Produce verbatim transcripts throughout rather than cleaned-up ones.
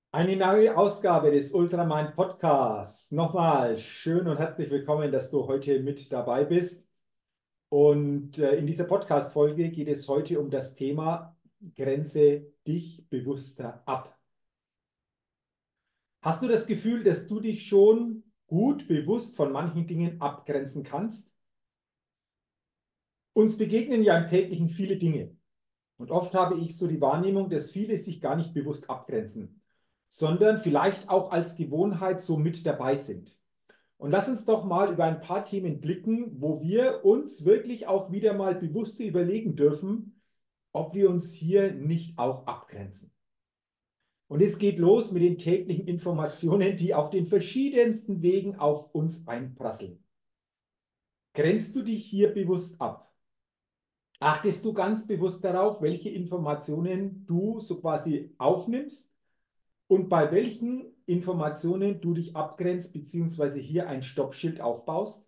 Eine neue Ausgabe des Ultramind Podcasts. Nochmal schön und herzlich willkommen, dass du heute mit dabei bist. Und äh, in dieser Podcast-Folge geht es heute um das Thema Grenze dich bewusster ab. Hast du das Gefühl, dass du dich schon gut bewusst von manchen Dingen abgrenzen kannst? Uns begegnen ja im täglichen viele Dinge. Und oft habe ich so die Wahrnehmung, dass viele sich gar nicht bewusst abgrenzen, sondern vielleicht auch als Gewohnheit so mit dabei sind. Und lass uns doch mal über ein paar Themen blicken, wo wir uns wirklich auch wieder mal bewusst überlegen dürfen, ob wir uns hier nicht auch abgrenzen. Und es geht los mit den täglichen Informationen, die auf den verschiedensten Wegen auf uns einprasseln. Grenzt du dich hier bewusst ab? Achtest du ganz bewusst darauf, welche Informationen du so quasi aufnimmst und bei welchen Informationen du dich abgrenzt, beziehungsweise hier ein Stoppschild aufbaust?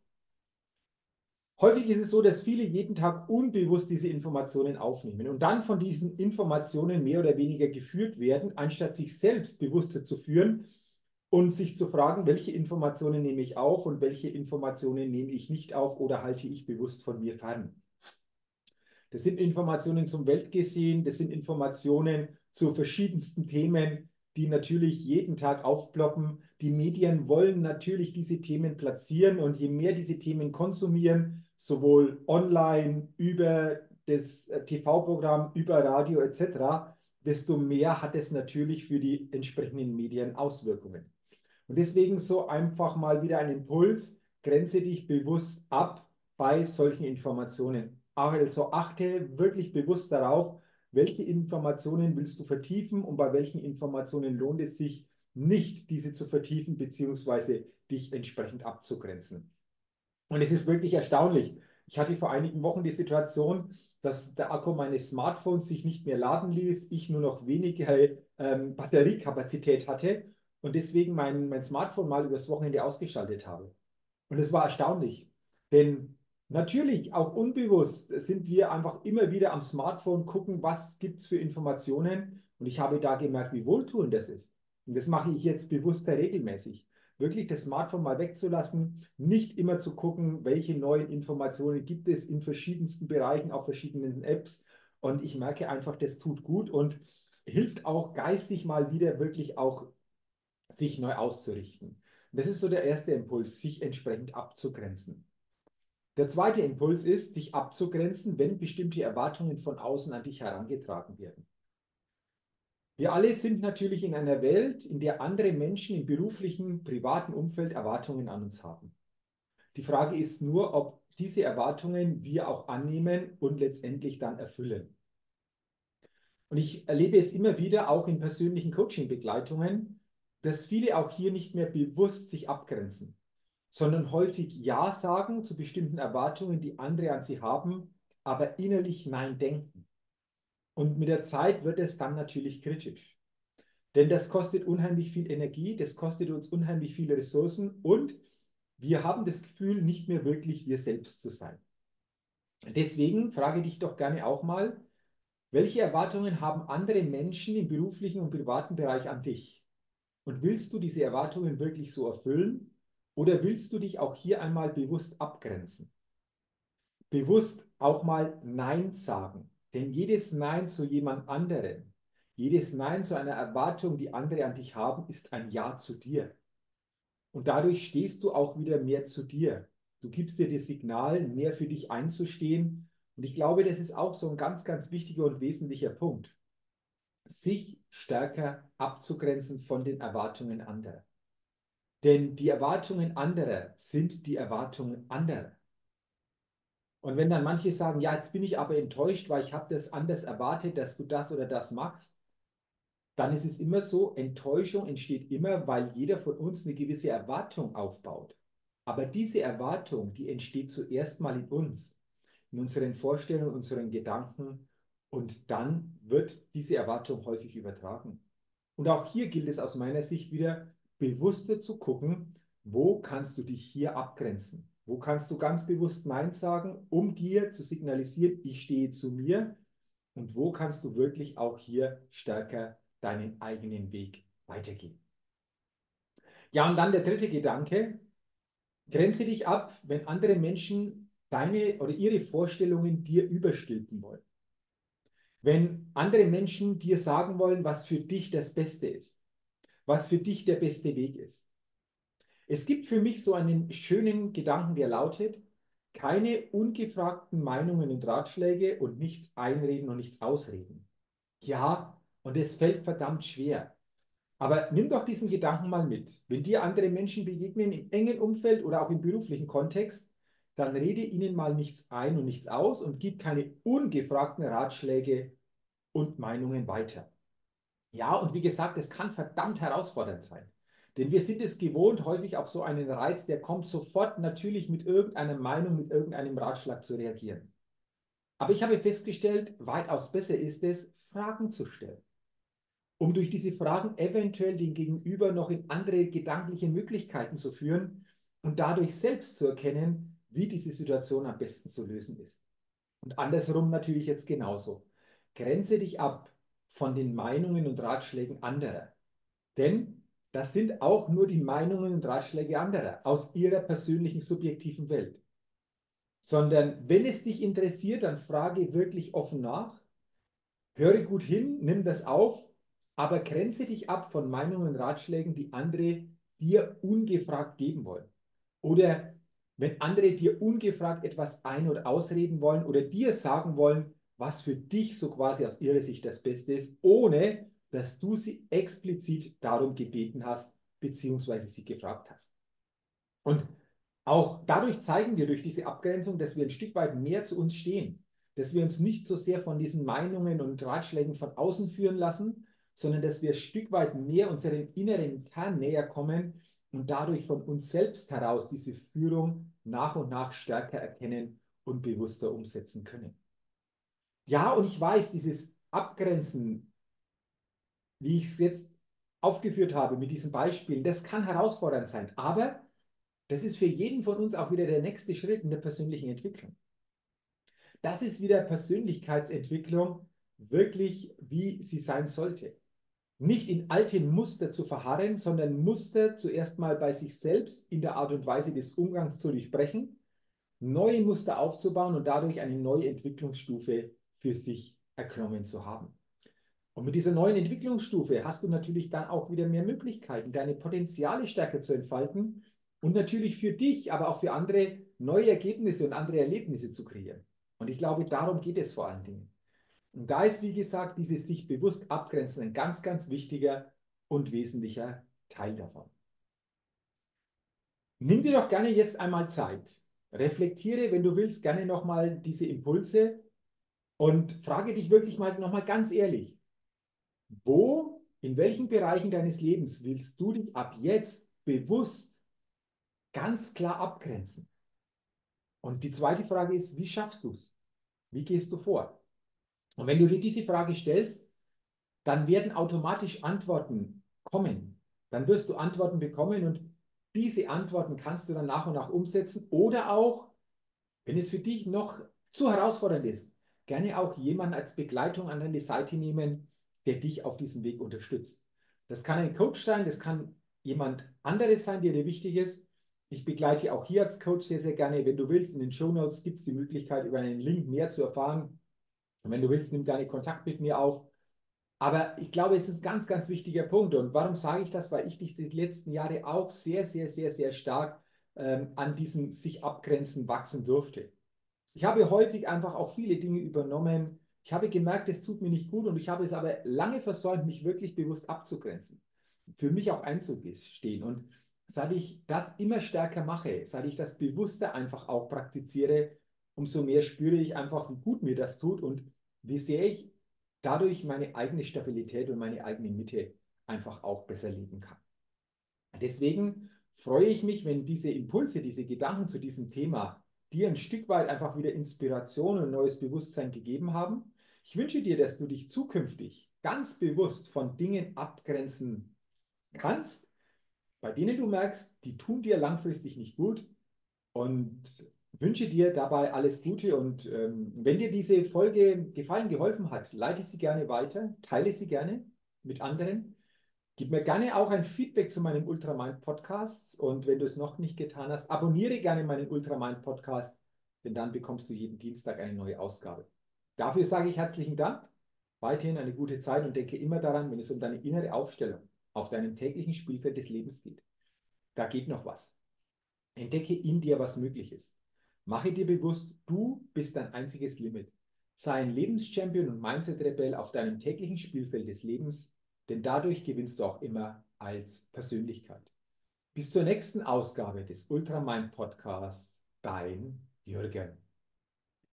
Häufig ist es so, dass viele jeden Tag unbewusst diese Informationen aufnehmen und dann von diesen Informationen mehr oder weniger geführt werden, anstatt sich selbst bewusster zu führen und sich zu fragen, welche Informationen nehme ich auf und welche Informationen nehme ich nicht auf oder halte ich bewusst von mir fern. Das sind Informationen zum Weltgeschehen, das sind Informationen zu verschiedensten Themen, die natürlich jeden Tag aufploppen. Die Medien wollen natürlich diese Themen platzieren und je mehr diese Themen konsumieren, sowohl online, über das T V-Programm, über Radio et cetera, desto mehr hat es natürlich für die entsprechenden Medien Auswirkungen. Und deswegen so einfach mal wieder ein Impuls, grenze dich bewusst ab bei solchen Informationen. Also achte wirklich bewusst darauf, welche Informationen willst du vertiefen und bei welchen Informationen lohnt es sich nicht, diese zu vertiefen bzw. dich entsprechend abzugrenzen. Und es ist wirklich erstaunlich. Ich hatte vor einigen Wochen die Situation, dass der Akku meines Smartphones sich nicht mehr laden ließ, ich nur noch weniger ähm, Batteriekapazität hatte und deswegen mein, mein Smartphone mal übers Wochenende ausgeschaltet habe. Und es war erstaunlich, denn natürlich auch unbewusst sind wir einfach immer wieder am Smartphone gucken, was gibt es für Informationen. Und ich habe da gemerkt, wie wohltuend das ist. Und das mache ich jetzt bewusster regelmäßig. Wirklich das Smartphone mal wegzulassen, nicht immer zu gucken, welche neuen Informationen gibt es in verschiedensten Bereichen, auf verschiedenen Apps. Und ich merke einfach, das tut gut und hilft auch geistig mal wieder wirklich auch sich neu auszurichten. Das ist so der erste Impuls, sich entsprechend abzugrenzen. Der zweite Impuls ist, dich abzugrenzen, wenn bestimmte Erwartungen von außen an dich herangetragen werden. Wir alle sind natürlich in einer Welt, in der andere Menschen im beruflichen, privaten Umfeld Erwartungen an uns haben. Die Frage ist nur, ob diese Erwartungen wir auch annehmen und letztendlich dann erfüllen. Und ich erlebe es immer wieder, auch in persönlichen Coaching-Begleitungen, dass viele auch hier nicht mehr bewusst sich abgrenzen, sondern häufig Ja sagen zu bestimmten Erwartungen, die andere an sie haben, aber innerlich Nein denken. Und mit der Zeit wird es dann natürlich kritisch. Denn das kostet unheimlich viel Energie, das kostet uns unheimlich viele Ressourcen und wir haben das Gefühl, nicht mehr wirklich wir selbst zu sein. Deswegen frage dich doch gerne auch mal, welche Erwartungen haben andere Menschen im beruflichen und privaten Bereich an dich? Und willst du diese Erwartungen wirklich so erfüllen oder willst du dich auch hier einmal bewusst abgrenzen? Bewusst auch mal Nein sagen. Denn jedes Nein zu jemand anderem, jedes Nein zu einer Erwartung, die andere an dich haben, ist ein Ja zu dir. Und dadurch stehst du auch wieder mehr zu dir. Du gibst dir das Signal, mehr für dich einzustehen. Und ich glaube, das ist auch so ein ganz, ganz wichtiger und wesentlicher Punkt, sich stärker abzugrenzen von den Erwartungen anderer. Denn die Erwartungen anderer sind die Erwartungen anderer. Und wenn dann manche sagen, ja, jetzt bin ich aber enttäuscht, weil ich habe das anders erwartet, dass du das oder das machst, dann ist es immer so, Enttäuschung entsteht immer, weil jeder von uns eine gewisse Erwartung aufbaut. Aber diese Erwartung, die entsteht zuerst mal in uns, in unseren Vorstellungen, unseren Gedanken und dann wird diese Erwartung häufig übertragen. Und auch hier gilt es aus meiner Sicht wieder, bewusster zu gucken, wo kannst du dich hier abgrenzen? Wo kannst du ganz bewusst Nein sagen, um dir zu signalisieren, ich stehe zu mir? Und wo kannst du wirklich auch hier stärker deinen eigenen Weg weitergeben. Ja, und dann der dritte Gedanke: Grenze dich ab, wenn andere Menschen deine oder ihre Vorstellungen dir überstülpen wollen. Wenn andere Menschen dir sagen wollen, was für dich das Beste ist, was für dich der beste Weg ist. Es gibt für mich so einen schönen Gedanken, der lautet: keine ungefragten Meinungen und Ratschläge und nichts einreden und nichts ausreden. Ja, und es fällt verdammt schwer. Aber nimm doch diesen Gedanken mal mit. Wenn dir andere Menschen begegnen im engen Umfeld oder auch im beruflichen Kontext, dann rede ihnen mal nichts ein und nichts aus und gib keine ungefragten Ratschläge und Meinungen weiter. Ja, und wie gesagt, es kann verdammt herausfordernd sein. Denn wir sind es gewohnt, häufig auf so einen Reiz, der kommt, sofort natürlich mit irgendeiner Meinung, mit irgendeinem Ratschlag zu reagieren. Aber ich habe festgestellt, weitaus besser ist es, Fragen zu stellen, um durch diese Fragen eventuell den Gegenüber noch in andere gedankliche Möglichkeiten zu führen und dadurch selbst zu erkennen, wie diese Situation am besten zu lösen ist. Und andersrum natürlich jetzt genauso. Grenze dich ab von den Meinungen und Ratschlägen anderer. Denn das sind auch nur die Meinungen und Ratschläge anderer aus ihrer persönlichen subjektiven Welt. Sondern wenn es dich interessiert, dann frage wirklich offen nach, höre gut hin, nimm das auf, aber grenze dich ab von Meinungen und Ratschlägen, die andere dir ungefragt geben wollen. Oder wenn andere dir ungefragt etwas ein- oder ausreden wollen oder dir sagen wollen, was für dich so quasi aus ihrer Sicht das Beste ist, ohne dass du sie explizit darum gebeten hast, beziehungsweise sie gefragt hast. Und auch dadurch zeigen wir durch diese Abgrenzung, dass wir ein Stück weit mehr zu uns stehen, dass wir uns nicht so sehr von diesen Meinungen und Ratschlägen von außen führen lassen, sondern dass wir ein Stück weit mehr unserem inneren Kern näher kommen und dadurch von uns selbst heraus diese Führung nach und nach stärker erkennen und bewusster umsetzen können. Ja, und ich weiß, dieses Abgrenzen, wie ich es jetzt aufgeführt habe mit diesen Beispielen, das kann herausfordernd sein, aber das ist für jeden von uns auch wieder der nächste Schritt in der persönlichen Entwicklung. Das ist wieder Persönlichkeitsentwicklung, wirklich wie sie sein sollte. Nicht in alten Muster zu verharren, sondern Muster zuerst mal bei sich selbst in der Art und Weise des Umgangs zu durchbrechen, neue Muster aufzubauen und dadurch eine neue Entwicklungsstufe für sich erklommen zu haben. Und mit dieser neuen Entwicklungsstufe hast du natürlich dann auch wieder mehr Möglichkeiten, deine Potenziale stärker zu entfalten und natürlich für dich, aber auch für andere neue Ergebnisse und andere Erlebnisse zu kreieren. Und ich glaube, darum geht es vor allen Dingen. Und da ist, wie gesagt, dieses sich bewusst abgrenzen ein ganz, ganz wichtiger und wesentlicher Teil davon. Nimm dir doch gerne jetzt einmal Zeit. Reflektiere, wenn du willst, gerne nochmal diese Impulse und frage dich wirklich mal nochmal ganz ehrlich: Wo, in welchen Bereichen deines Lebens willst du dich ab jetzt bewusst ganz klar abgrenzen? Und die zweite Frage ist: Wie schaffst du es? Wie gehst du vor? Und wenn du dir diese Frage stellst, dann werden automatisch Antworten kommen. Dann wirst du Antworten bekommen und diese Antworten kannst du dann nach und nach umsetzen oder auch, wenn es für dich noch zu herausfordernd ist, gerne auch jemanden als Begleitung an deine Seite nehmen, der dich auf diesem Weg unterstützt. Das kann ein Coach sein, das kann jemand anderes sein, der dir wichtig ist. Ich begleite auch hier als Coach sehr, sehr gerne. Wenn du willst, in den Shownotes gibt es die Möglichkeit, über einen Link mehr zu erfahren. Und wenn du willst, nimm gerne Kontakt mit mir auf. Aber ich glaube, es ist ein ganz, ganz wichtiger Punkt. Und warum sage ich das? Weil ich dich die letzten Jahre auch sehr, sehr, sehr, sehr stark ähm, an diesem sich abgrenzen wachsen durfte. Ich habe häufig einfach auch viele Dinge übernommen. Ich habe gemerkt, es tut mir nicht gut und ich habe es aber lange versäumt, mich wirklich bewusst abzugrenzen, für mich auch einzustehen. Und seit ich das immer stärker mache, seit ich das bewusster einfach auch praktiziere, umso mehr spüre ich einfach, wie gut mir das tut und wie sehr ich dadurch meine eigene Stabilität und meine eigene Mitte einfach auch besser leben kann. Deswegen freue ich mich, wenn diese Impulse, diese Gedanken zu diesem Thema dir ein Stück weit einfach wieder Inspiration und neues Bewusstsein gegeben haben. Ich wünsche dir, dass du dich zukünftig ganz bewusst von Dingen abgrenzen kannst, bei denen du merkst, die tun dir langfristig nicht gut, und wünsche dir dabei alles Gute. Und ähm, wenn dir diese Folge gefallen, geholfen hat, leite sie gerne weiter, teile sie gerne mit anderen. Gib mir gerne auch ein Feedback zu meinem Ultramind Podcast und wenn du es noch nicht getan hast, abonniere gerne meinen Ultramind Podcast, denn dann bekommst du jeden Dienstag eine neue Ausgabe. Dafür sage ich herzlichen Dank, weiterhin eine gute Zeit und denke immer daran, wenn es um deine innere Aufstellung auf deinem täglichen Spielfeld des Lebens geht. Da geht noch was. Entdecke in dir, was möglich ist. Mache dir bewusst, du bist dein einziges Limit. Sei ein Lebenschampion und Mindset-Rebell auf deinem täglichen Spielfeld des Lebens, denn dadurch gewinnst du auch immer als Persönlichkeit. Bis zur nächsten Ausgabe des Ultramind Podcasts, dein Jürgen.